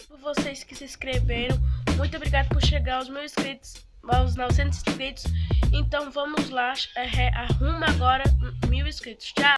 por vocês que se inscreveram. Muito obrigado por chegar aos 1.000 inscritos, aos 900 inscritos. Então vamos lá, arruma agora 1.000 inscritos. Tchau!